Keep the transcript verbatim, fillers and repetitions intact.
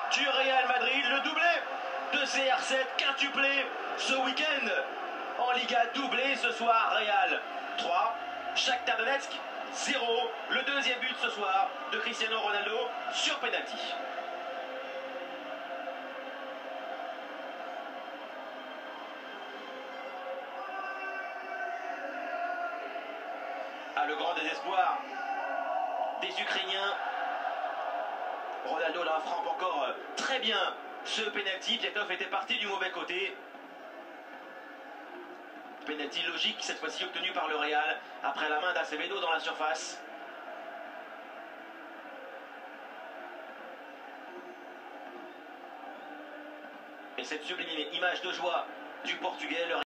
du Real Madrid. Le doublé de C R sept quintuplé ce week-end en Liga, doublé ce soir. Real trois, Shakhtar Donetsk zéro. Le deuxième but ce soir de Cristiano Ronaldo sur penalty. Ah, le grand désespoir des Ukrainiens. Ronaldo la frappe encore très bien ce penalty. Piatov était parti du mauvais côté. Penalty logique cette fois-ci obtenu par le Real après la main d'Acevedo dans la surface. Et cette sublime image de joie du Portugais. Le